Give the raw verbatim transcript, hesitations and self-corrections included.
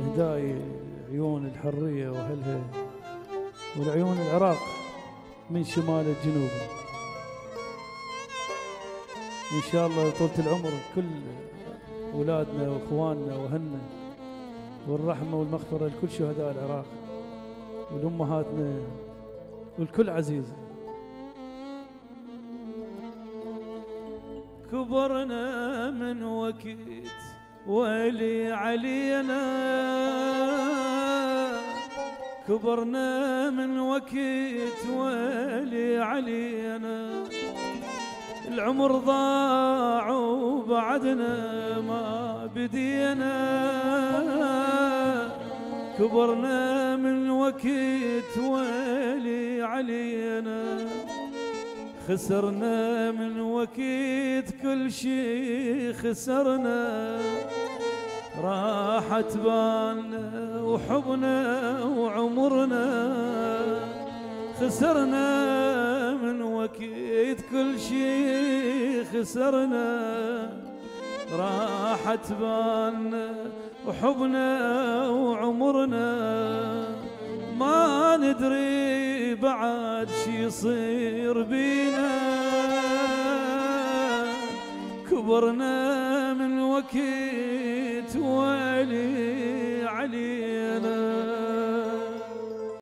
إهدائي عيون الحرية وأهلها والعيون العراق من شمال الجنوب. إن شاء الله طولة العمر كل أولادنا وإخواننا وأهلنا، والرحمة والمغفرة لكل شهداء العراق ولأمهاتنا والكل عزيز. كبرنا من وقت ويلي علينا، كبرنا من وقت ويلي علينا، العمر ضاع وبعدنا ما بدينا، كبرنا من وقت ويلي علينا، خسرنا من وقت كل شي خسرنا، راحت بالنا وحبنا وعمرنا، خسرنا من وقت كل شي خسرنا، راحت بالنا وحبنا وعمرنا، ما ندري بعد شي يصير بينا، كبرنا من وقت ويلي علينا.